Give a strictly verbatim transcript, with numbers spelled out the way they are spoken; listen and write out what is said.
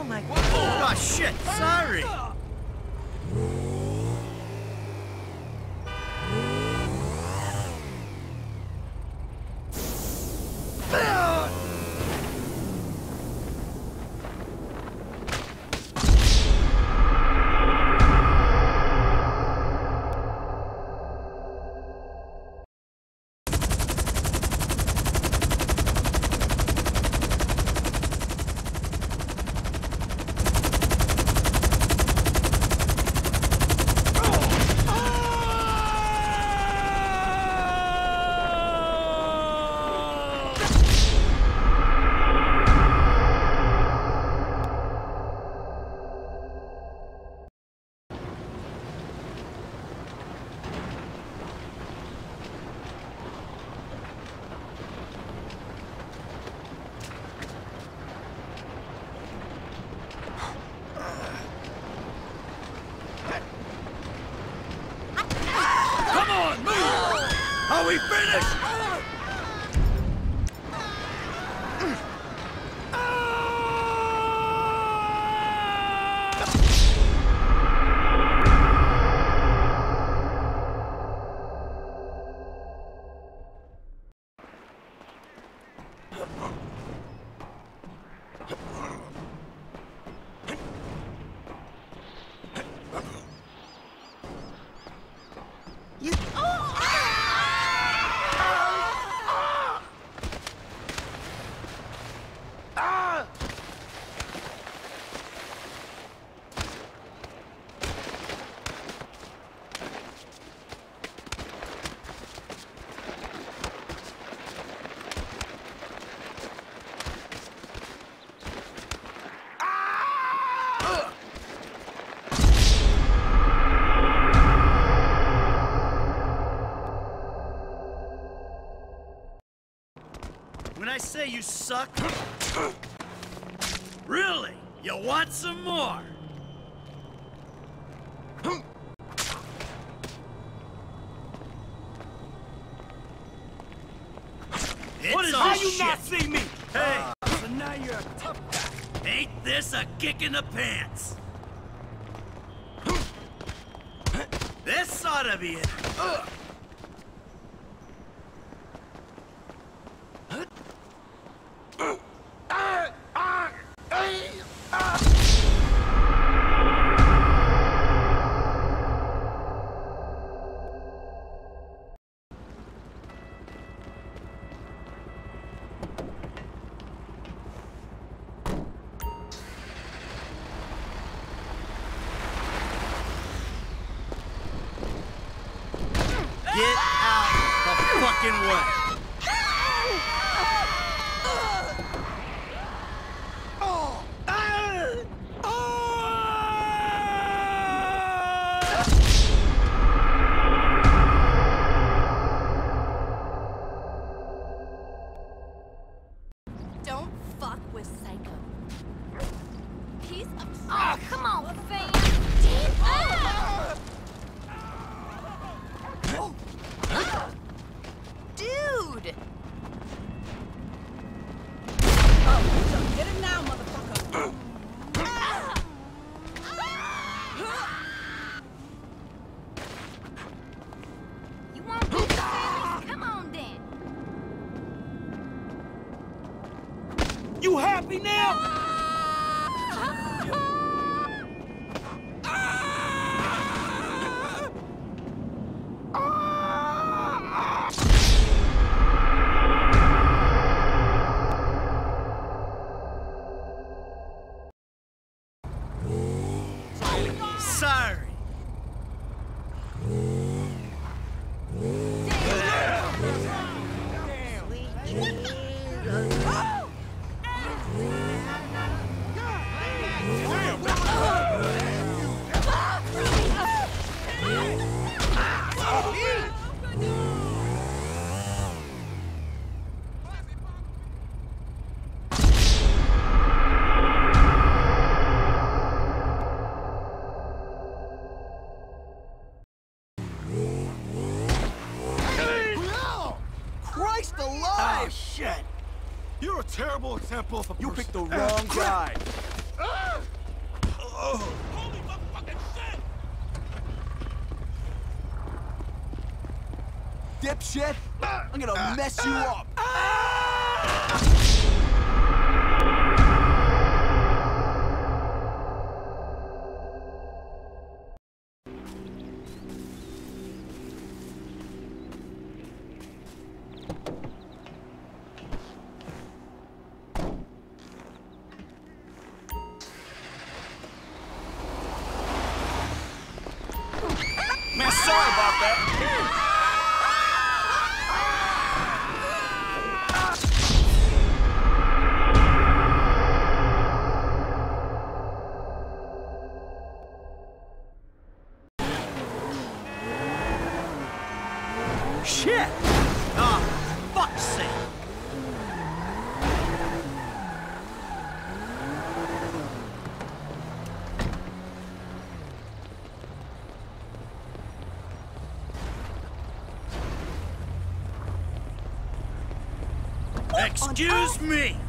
my God. Oh, shit. Sorry. Are we finished? You... When I say you suck, really, you want some more? It's what is all how you shit. not see me? Hey, Uh, so now you're a tough guy. Ain't this a kick in the pants? This ought to be it. Ugh. Get out the fucking way! Don't fuck with Psycho. Piece of... Oh, come on, fam! Dude! Oh, so get it now, motherfucker! You want to beat the Sammys? Come on, then! You happy now? Sorry. Christ alive! Oh, shit! You're a terrible example of a You person. picked the wrong guy. Holy motherfucking shit! Dipshit! I'm gonna mess you up! Man, sorry about that. Shit! Ah, fuck's sake! Excuse me!